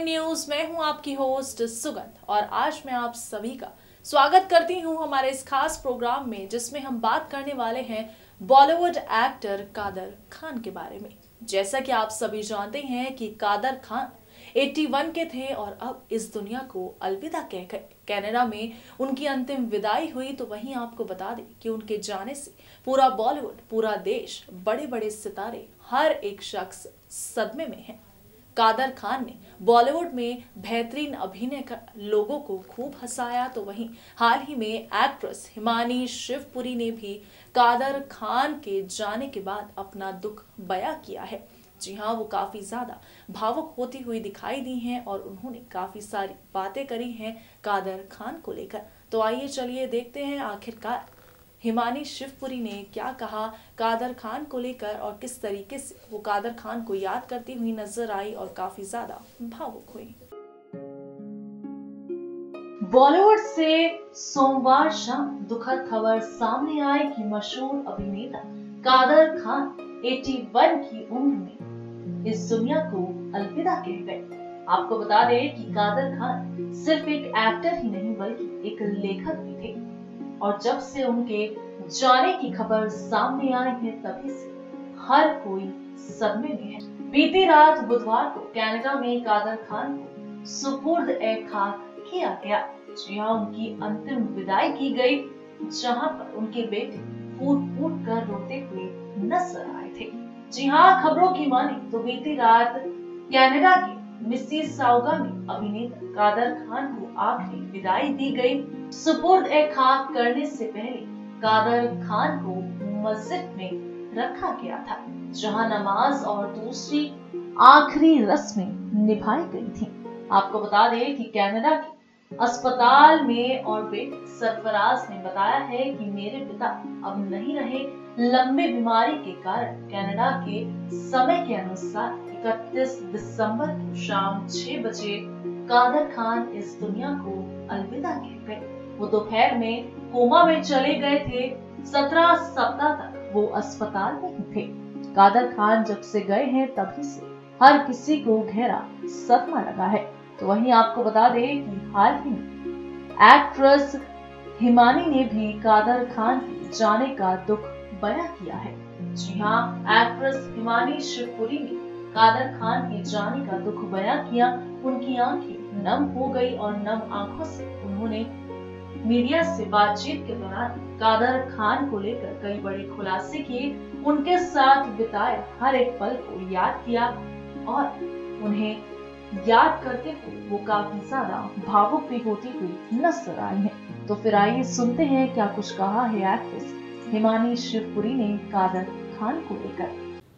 News में हूं आपकी होस्ट सुगंध और आज मैं आप सभी का स्वागत करती हूं हमारे इस खास प्रोग्राम में जिसमें हम बात करने वाले हैं बॉलीवुड एक्टर कादर खान के बारे में। जैसा कि आप सभी जानते हैं कि कादर खान 81 के थे और अब इस दुनिया को अलविदा कह गए। कनाडा में उनकी अंतिम विदाई हुई तो वहीं आपको बता दें कि उनके जाने से पूरा बॉलीवुड, पूरा देश, बड़े बड़े सितारे, हर एक शख्स सदमे में है। कादर खान ने बॉलीवुड में बेहतरीन अभिनय कर लोगों को खूब हंसाया तो वहीं हाल ही में एक्ट्रेस हिमानी शिवपुरी ने भी कादर खान के जाने के बाद अपना दुख बयां किया है। जी हाँ, वो काफी ज्यादा भावुक होती हुई दिखाई दी हैं और उन्होंने काफी सारी बातें करी हैं कादर खान को लेकर। तो आइए चलिए देखते हैं आखिरकार हिमानी शिवपुरी ने क्या कहा कादर खान को लेकर और किस तरीके से वो कादर खान को याद करती हुई नजर आई और काफी ज्यादा भावुक हुई। बॉलीवुड से सोमवार शाम दुखद खबर सामने आई कि मशहूर अभिनेता कादर खान 81 की उम्र में इस दुनिया को अलविदा कह गए। आपको बता दें कि कादर खान सिर्फ एक एक्टर ही नहीं बल्कि एक लेखक भी थे और जब से उनके जाने की खबर सामने आई है तभी से हर कोई सदमे में है। बीती रात बुधवार को कनाडा में कादर खान को सुपुर्द ए खाक किया गया। जी हाँ, उनकी अंतिम विदाई की गई जहां पर उनके बेटे फूट फूट कर रोते हुए नजर आए थे। जी हाँ, खबरों की माने तो बीती रात कनाडा के मिसिसाउगा में अभिनेता कादर खान को आखिरी विदाई दी गई। सुपुर्द ए खाक करने से पहले कादर खान को मस्जिद में रखा गया था जहां नमाज और दूसरी आखिरी रस्में निभाई गई थी। आपको बता दें कि कनाडा के अस्पताल में और बेटे सरफराज ने बताया है कि मेरे पिता अब नहीं रहे। लंबे बीमारी के कारण कनाडा के समय के अनुसार 31 दिसंबर को शाम 6 बजे कादर खान इस दुनिया को अलविदा कह गए। वो दोपहर में कोमा में चले गए थे। 17 सप्ताह तक वो अस्पताल में ही थे। कादर खान जब से गए हैं तभी से हर किसी को गहरा सदमा लगा है। तो वहीं आपको बता दें कि हाल ही में एक्ट्रेस हिमानी ने भी कादर खान के जाने का दुख बयां किया है। जी हाँ, एक्ट्रेस हिमानी शिवपुरी ने कादर खान के जाने का दुख बयां किया। उनकी आंखें नम हो गई और नम आंखों से उन्होंने मीडिया से बातचीत के दौरान कादर खान को लेकर कई बड़े खुलासे किए। उनके साथ बिताए हर एक पल को याद किया और उन्हें याद करते हुए वो काफी ज्यादा भावुक भी होती हुई नजर आई है। तो फिर आइए सुनते हैं क्या कुछ कहा है एक्ट्रेस हिमानी शिवपुरी ने कादर खान को लेकर।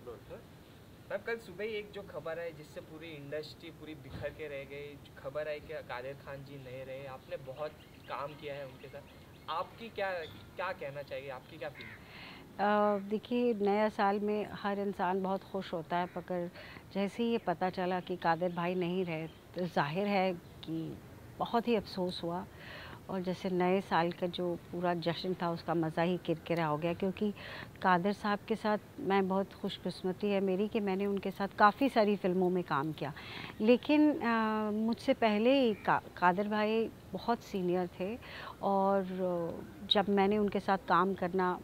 मैम, कल सुबह एक जो खबर है जिससे पूरी इंडस्ट्री पूरी बिखर के रह गई, खबर है कि कादर खान जी नहीं रहे। आपने बहुत काम किया है उनके साथ, आपकी क्या क्या कहना चाहिए, आपकी क्या फीलिंग? देखिए, नया साल में हर इंसान बहुत खुश होता है, मगर जैसे ही ये पता चला कि कादर भाई नहीं रहे तो जाहिर है कि बहुत ही अफसोस हुआ। और जैसे नए साल का जो पूरा जश्न था उसका मज़ा ही किरकिरा हो गया, क्योंकि कादर साहब के साथ मैं बहुत खुशकिस्मती है मेरी कि मैंने उनके साथ काफ़ी सारी फ़िल्मों में काम किया। लेकिन मुझसे पहले ही कादर भाई बहुत सीनियर थे और जब मैंने उनके साथ काम करना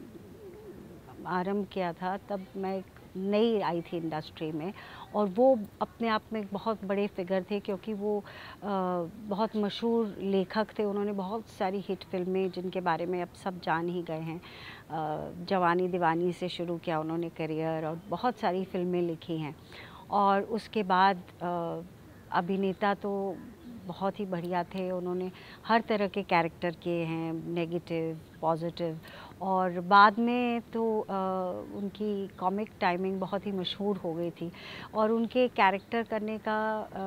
आरंभ किया था तब मैं नई आई थी इंडस्ट्री में और वो अपने आप में एक बहुत बड़े फिगर थे, क्योंकि वो बहुत मशहूर लेखक थे। उन्होंने बहुत सारी हिट फिल्में जिनके बारे में अब सब जान ही गए हैं। जवानी दीवानी से शुरू किया उन्होंने करियर और बहुत सारी फिल्में लिखी हैं। और उसके बाद अभिनेता तो बहुत ही बढ़िया थे। उन्होंने हर तरह के कैरेक्टर किए हैं, नेगेटिव, पॉजिटिव। और बाद में तो उनकी कॉमिक टाइमिंग बहुत ही मशहूर हो गई थी और उनके कैरेक्टर करने का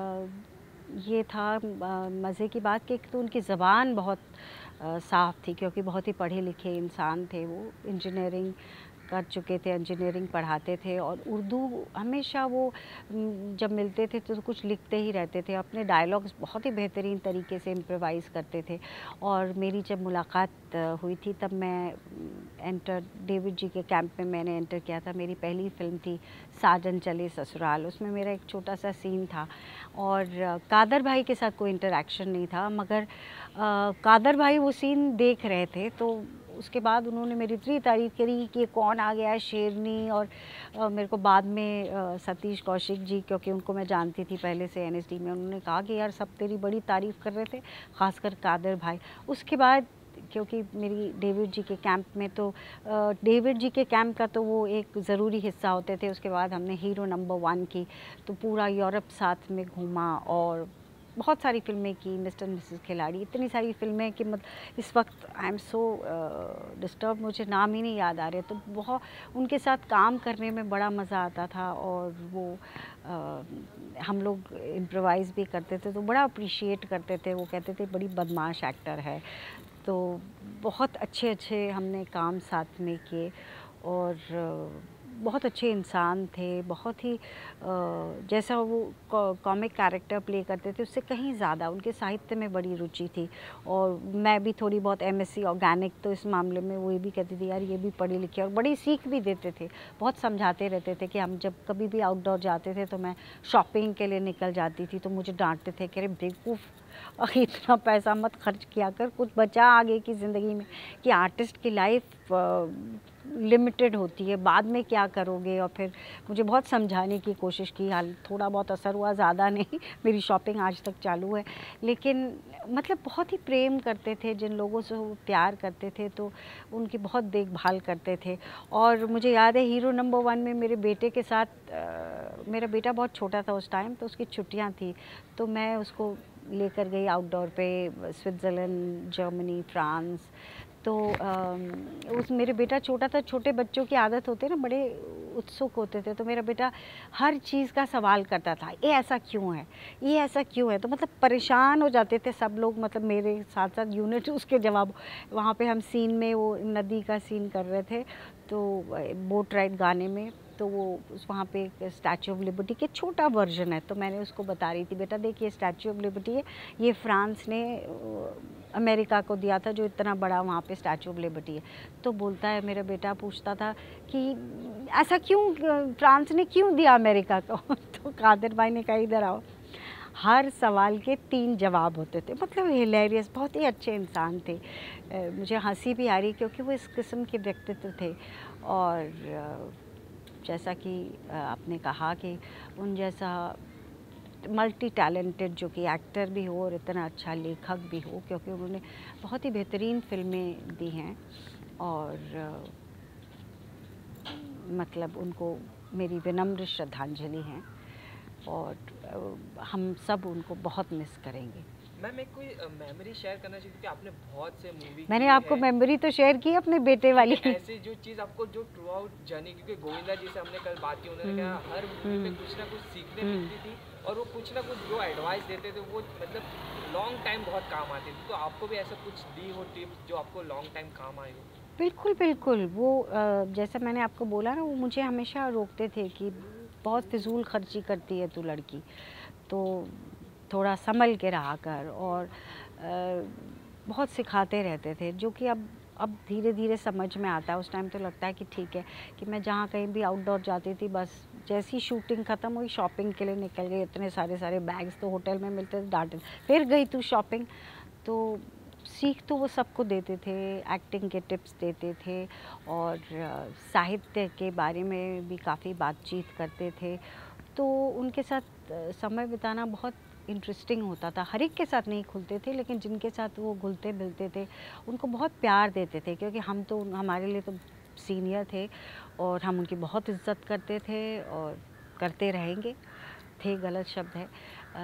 ये था मज़े की बात कि तो उनकी ज़बान बहुत साफ़ थी, क्योंकि बहुत ही पढ़े लिखे इंसान थे वो। इंजीनियरिंग कर चुके थे, इंजीनियरिंग पढ़ाते थे और उर्दू हमेशा वो जब मिलते थे तो कुछ लिखते ही रहते थे। अपने डायलॉग्स बहुत ही बेहतरीन तरीके से इम्प्रोवाइज़ करते थे। और मेरी जब मुलाकात हुई थी तब मैं डेविड जी के कैंप में मैंने एंटर किया था। मेरी पहली फ़िल्म थी साजन चले ससुराल, उसमें मेरा एक छोटा सा सीन था और कादर भाई के साथ कोई इंटरेक्शन नहीं था, मगर कादर भाई वो सीन देख रहे थे तो उसके बाद उन्होंने मेरी इतनी तारीफ़ करी कि ये कौन आ गया है शेरनी। और मेरे को बाद में सतीश कौशिक जी, क्योंकि उनको मैं जानती थी पहले से एनएसडी में, उन्होंने कहा कि यार सब तेरी बड़ी तारीफ़ कर रहे थे, ख़ासकर कादर भाई। उसके बाद क्योंकि मेरी डेविड जी के कैंप में तो डेविड जी के कैंप का तो वो एक ज़रूरी हिस्सा होते थे। उसके बाद हमने हीरो नंबर 1 की, तो पूरा यूरोप साथ में घूमा और बहुत सारी फ़िल्में की, मिस्टर मिसेस खिलाड़ी, इतनी सारी फ़िल्में कि इस वक्त आई एम सो डिस्टर्ब, मुझे नाम ही नहीं याद आ रहे। तो बहुत उनके साथ काम करने में बड़ा मज़ा आता था और वो हम लोग इम्प्रोवाइज़ भी करते थे तो बड़ा अप्रिशिएट करते थे। वो कहते थे बड़ी बदमाश एक्टर है। तो बहुत अच्छे अच्छे हमने काम साथ में किए और बहुत अच्छे इंसान थे। बहुत ही जैसा वो कॉमिक कैरेक्टर प्ले करते थे उससे कहीं ज़्यादा उनके साहित्य में बड़ी रुचि थी। और मैं भी थोड़ी बहुत एमएससी ऑर्गेनिक, तो इस मामले में वो ये भी कहती थी यार ये भी पढ़ी लिखी, और बड़ी सीख भी देते थे। बहुत समझाते रहते थे कि हम जब कभी भी आउटडोर जाते थे तो मैं शॉपिंग के लिए निकल जाती थी तो मुझे डांटते थे कि अरे बेवकूफ़, इतना पैसा मत खर्च किया कर, कुछ बचा आगे की ज़िंदगी में, कि आर्टिस्ट की लाइफ लिमिटेड होती है, बाद में क्या करोगे। और फिर मुझे बहुत समझाने की कोशिश की, हाल थोड़ा बहुत असर हुआ, ज़्यादा नहीं। मेरी शॉपिंग आज तक चालू है। लेकिन मतलब बहुत ही प्रेम करते थे, जिन लोगों से वो प्यार करते थे तो उनकी बहुत देखभाल करते थे। और मुझे याद है हीरो नंबर 1 में मेरे बेटे के साथ मेरा बेटा बहुत छोटा था उस टाइम, तो उसकी छुट्टियां थी तो मैं उसको लेकर गई आउटडोर पे, स्विट्ज़रलैंड, जर्मनी, फ्रांस। तो उस मेरे बेटा छोटा था, छोटे बच्चों की आदत होती है ना, बड़े उत्सुक होते थे। तो मेरा बेटा हर चीज़ का सवाल करता था, ये ऐसा क्यों है, ये ऐसा क्यों है। तो मतलब परेशान हो जाते थे सब लोग, मतलब मेरे साथ साथ यूनिट उसके जवाब। वहाँ पे हम सीन में वो नदी का सीन कर रहे थे तो बोट राइड गाने में, तो वो वहाँ पे एक स्टैचू ऑफ लिबर्टी के छोटा वर्जन है, तो मैंने उसको बता रही थी बेटा देखिए स्टैचू ऑफ लिबर्टी है, ये फ्रांस ने अमेरिका को दिया था, जो इतना बड़ा वहाँ पे स्टैचू ऑफ लिबर्टी है। तो बोलता है मेरा बेटा, पूछता था कि ऐसा क्यों, फ्रांस ने क्यों दिया अमेरिका को। तो कादिर भाई ने कहा इधर आओ, हर सवाल के 3 जवाब होते थे। मतलब हिलेरियस, बहुत ही अच्छे इंसान थे। मुझे हंसी भी आ रही क्योंकि वो इस किस्म के व्यक्तित्व थे। और जैसा कि आपने कहा कि उन जैसा मल्टी टैलेंटेड, जो कि एक्टर भी हो और इतना अच्छा लेखक भी हो, क्योंकि उन्होंने बहुत ही बेहतरीन फिल्में दी हैं। और मतलब उनको मेरी विनम्र श्रद्धांजलि है और हम सब उनको बहुत मिस करेंगे। मैम एक कोई मेमोरी शेयर करना चाहिए क्योंकि आपने बहुत से मूवी मैंने आपको मेमोरी तो शेयर की अपने बेटे वाली। ऐसी जो चीज़ आपको जो थ्रू आउट जर्नी, क्योंकि गोविंदा जी से हमने कल बात की, उन्होंने कहा हर मूवी में कुछ ना कुछ सीखने मिलती थी और वो कुछ ना कुछ जो एडवाइस देते थे वो मतलब लॉन्ग टाइम बहुत काम आती थी। तो आपको भी ऐसा कुछ दी हो टिप्स जो आपको लॉन्ग टाइम काम आए हो? बिल्कुल बिल्कुल। वो जैसा मैंने आपको बोला ना, वो मुझे हमेशा रोकते थे कि बहुत फिजूल खर्ची करती है तू लड़की, तो थोड़ा संभल के रहा कर। और बहुत सिखाते रहते थे, जो कि अब धीरे धीरे समझ में आता है। उस टाइम तो लगता है कि ठीक है, कि मैं जहाँ कहीं भी आउटडोर जाती थी, बस जैसी शूटिंग ख़त्म हुई शॉपिंग के लिए निकल गई। इतने सारे बैग्स तो होटल में मिलते थे, डांटे फिर गई तू शॉपिंग। तो सीख तो वो सबको देते थे, एक्टिंग के टिप्स देते थे और साहित्य के बारे में भी काफ़ी बातचीत करते थे। तो उनके साथ समय बिताना बहुत इंटरेस्टिंग होता था। हर एक के साथ नहीं खुलते थे, लेकिन जिनके साथ वो घुलते मिलते थे उनको बहुत प्यार देते थे, क्योंकि हम तो, हमारे लिए तो सीनियर थे और हम उनकी बहुत इज्जत करते थे और करते रहेंगे। थे गलत शब्द है।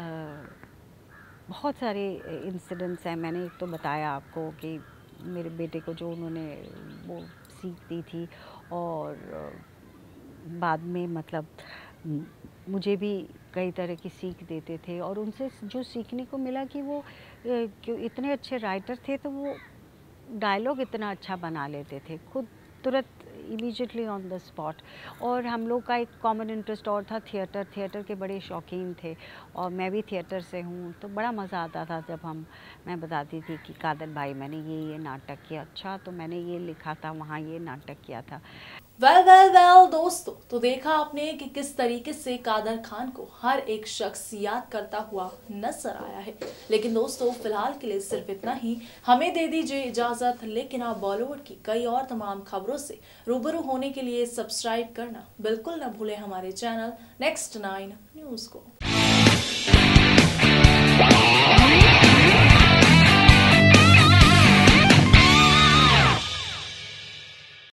बहुत सारे इंसिडेंट्स हैं। मैंने एक तो बताया आपको कि मेरे बेटे को जो उन्होंने वो सीख दी थी, और बाद में मतलब मुझे भी कई तरह की सीख देते थे। और उनसे जो सीखने को मिला कि वो क्यों इतने अच्छे राइटर थे, तो वो डायलॉग इतना अच्छा बना लेते थे, खुद तुरंत इमीडिएटली ऑन द स्पॉट। और हम लोग का एक कॉमन इंटरेस्ट और था, थिएटर के बड़े शौकीन थे और मैं भी थिएटर से हूँ, तो बड़ा मज़ा आता था जब मैं बताती थी कि कादर भाई मैंने ये नाटक किया, अच्छा तो मैंने ये लिखा था, वहाँ ये नाटक किया था। वेल दोस्तों, तो देखा आपने कि किस तरीके से कादर खान को हर एक शख्स याद करता हुआ नजर आया है। लेकिन दोस्तों फिलहाल के लिए सिर्फ इतना ही, हमें दे दीजिए इजाजत, लेकिन आप बॉलीवुड की कई और तमाम खबरों से रूबरू होने के लिए सब्सक्राइब करना बिल्कुल न भूलें हमारे चैनल Next 9 न्यूज को।